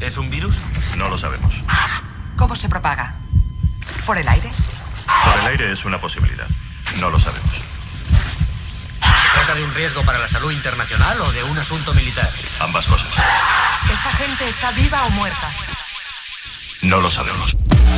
¿Es un virus? No lo sabemos. ¿Cómo se propaga? ¿Por el aire? Por el aire es una posibilidad. No lo sabemos. ¿Se trata de un riesgo para la salud internacional o de un asunto militar? Ambas cosas. ¿Esa gente está viva o muerta? No lo sabemos.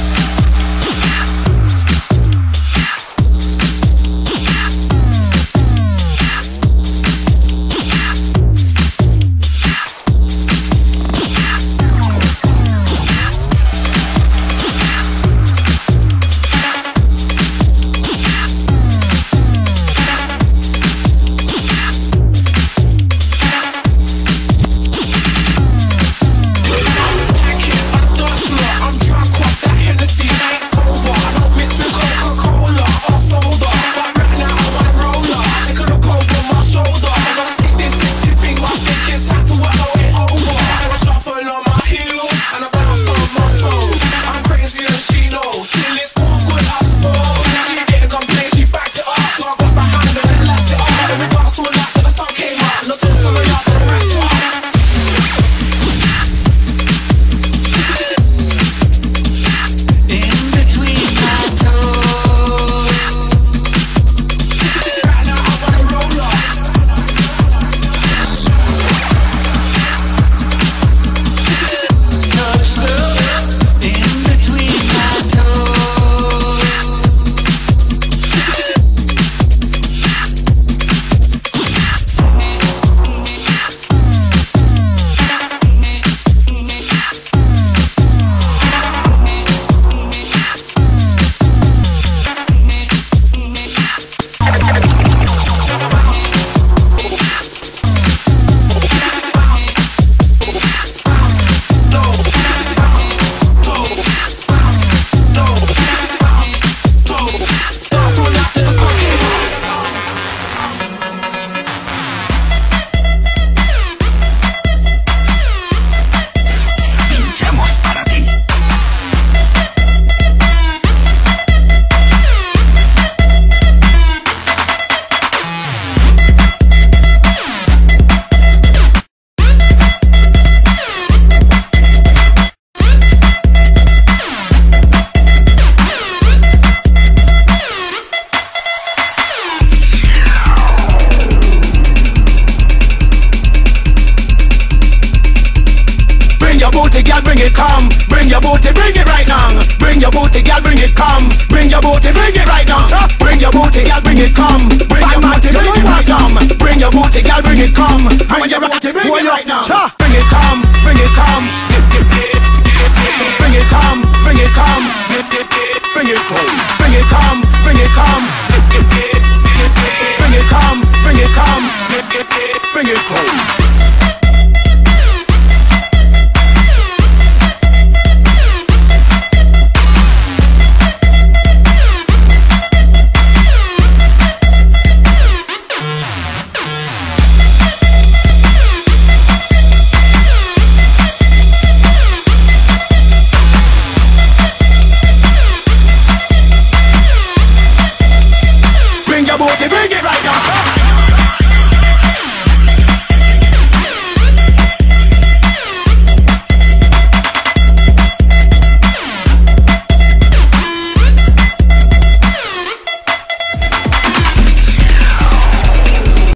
Bring it, come. Bring your booty, bring it right now. Bring your booty, girl, bring it, come. Bring your booty, bring it right now. Bring your booty, girl, bring it, come. Bring your booty, bring it right now. Bring your booty, girl, bring it, come. Bring your booty, bring it right now. Bring it, come. Bring it, come. Bring it, come. Bring it, come. Bring it, come. Bring it, come. Bring it, come. Bring it, come. Bring it, come. Bring it, come.